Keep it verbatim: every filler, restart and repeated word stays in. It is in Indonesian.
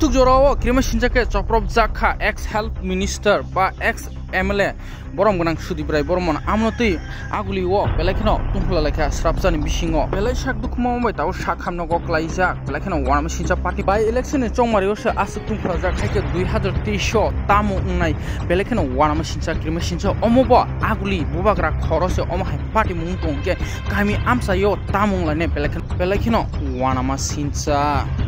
Kothok jorao Kirima Sincha ke coprop jakha ex health minister ba ex M L A borom gonang Sudip Barman amnoti aguli wo belakino tungfula lekha srapjani bisingo belai sak dukmo bai taw sak hamno go klaijak belakino warma Sincha party by election chongmario se asuk tungfula jak haike two thousand twenty tamu ungnai belakino warma Sincha Kirima Sincha omobo aguli bubagra khorose omhai party mungtong ke kami amsa yo tamung lane belakino belakino warma Sincha